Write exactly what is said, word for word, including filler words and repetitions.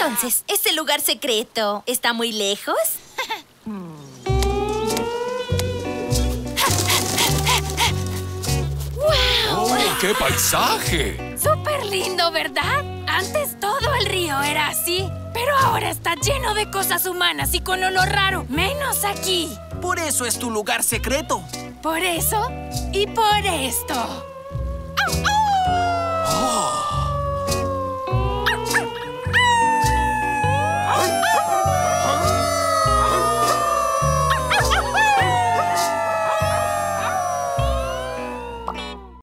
Entonces, ¿ese lugar secreto está muy lejos? ¡Wow! ¡Oh, qué paisaje! ¡Súper lindo!, ¿verdad? Antes todo el río era así, pero ahora está lleno de cosas humanas y con olor raro, menos aquí. Por eso es tu lugar secreto. Por eso y por esto.